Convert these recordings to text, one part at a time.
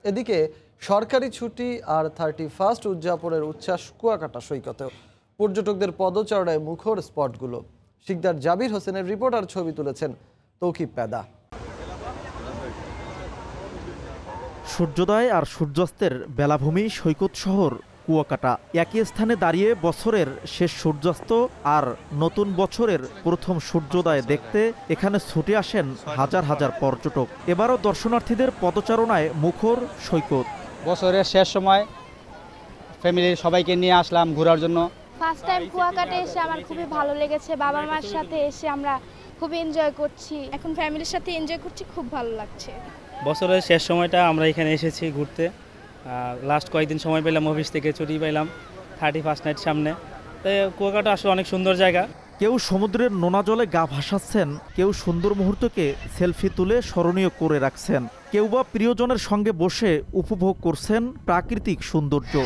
এদিকে সরকারি ছুটি আর 31 উদযাপনের উচ্ছ্বাস কুয়াকাটা সৈকতেও। পর্যটকদের পদচারণায় মুখর স্পটগুলো। শিকদার জাবির হোসেনের রিপোর্ট আর ছবি তুলেছেন তৌকিব পেদা। সূর্যোদয় আর সূর্যাস্তের বেলাভূমি সৈকত শহর কুয়াকাটা। একই স্থানে দাঁড়িয়ে বছরের শেষ সূর্যাস্ত আর নতুন বছরের প্রথম সূর্যোদয় দেখতে এখানে ছুটে আসেন হাজার হাজার পর্যটক। এবারও দর্শনার্থীদের পদচারণায় মুখর সৈকত। বছরের শেষ সময় ফ্যামিলির সবাইকে নিয়ে আসলাম ঘোরার জন্য। ফার্স্ট টাইম কুয়াকাটা এসে আমার খুবই ভালো লেগেছে। বাবা মার সাথে এসে আমরা খুবই এনজয় করছি। এখন ফ্যামিলির সাথে এনজয় করছি, খুব ভালো লাগছে। বছরের শেষ সময়টা আমরা এখানে এসেছি ঘুরতে। লাস্ট কয়েকদিন সময় পেলাম, অফিস থেকে ছুটি পেলাম 31 নাইট সামনে। তাই কুয়াকাটা আসলে অনেক সুন্দর জায়গা। কেউ সমুদ্রের নোনা জলে গা ভাসাচ্ছেন, কেউ সুন্দর মুহূর্তকে সেলফি তুলে স্মরণীয় করে রাখছেন, কেউ বা প্রিয়জনের সঙ্গে বসে উপভোগ করছেন প্রাকৃতিক সৌন্দর্য।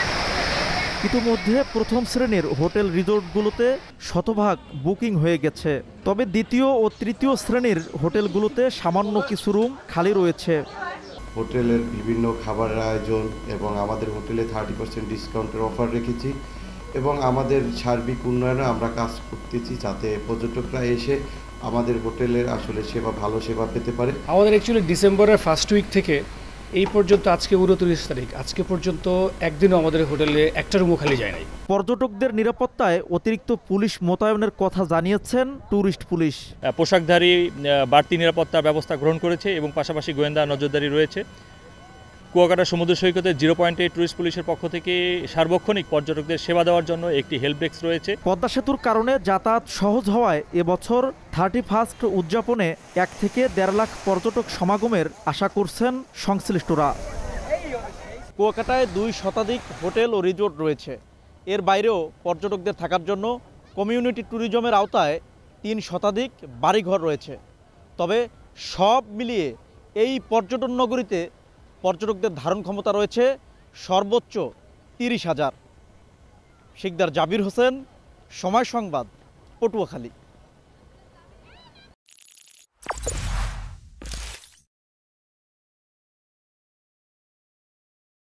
ইতিমধ্যে প্রথম শ্রেণীর হোটেল রিসোর্টগুলোতে শতভাগ বুকিং হয়ে গেছে, তবে দ্বিতীয় ও তৃতীয় শ্রেণীর হোটেলগুলোতে সামান্য কিছু রুম খালি রয়েছে। হোটেলের বিভিন্ন খাবারের আয়োজন এবং আমাদের হোটেলে 30% ডিসকাউন্টের অফার রেখেছি এবং আমাদের সার্বিক উন্নয়নে আমরা কাজ করতেছি যাতে পর্যটকরা এসে আমাদের হোটেলের আসলে ভালো সেবা পেতে পারে। আমাদের অ্যাকচুয়ালি ডিসেম্বরের ফার্স্ট উইক থেকে এই পর্যন্ত আজকে 29 তারিখ, আজকে পর্যন্ত একদিনও আমাদের হোটেলে একটা রুমও খালি যায় নাই। পর্যটকদের নিরাপত্তায় অতিরিক্ত পুলিশ মোতায়েনের কথা জানিয়েছেন ট্যুরিস্ট পুলিশ। পোশাকধারী বাড়তি নিরাপত্তা ব্যবস্থা গ্রহণ করেছে এবং পাশাপাশি গোয়েন্দা নজরদারি রয়েছে। কুয়াকাটা সমুদ্র সৈকতে 0 পয়েন্টে ট্যুরিস্ট পুলিশের পক্ষ থেকে সার্বক্ষণিক পর্যটকদের সেবা দেওয়ার জন্য একটি হেল্প ডেস্ক রয়েছে। পদ্মা সেতুর কারণে যাতায়াত সহজ হওয়ায় এবছর 31 উদযাপনে 1 থেকে 1.5 লাখ পর্যটক সমাগমের আশা করছেন সংশ্লিষ্টরা। কুয়াকাটায় 2 শতাধিক হোটেল ও রিসোর্ট রয়েছে। এর বাইরেও পর্যটকদের থাকার জন্য কমিউনিটি ট্যুরিজমের আওতায় 3 শতাধিক বাড়িঘর রয়েছে। তবে সব মিলিয়ে এই পর্যটন নগরীতে পর্যটকদের ধারণ ক্ষমতা রয়েছে সর্বোচ্চ 30,000। শিকদার জাবির হোসেন, সময় সংবাদ, পটুয়াখালী।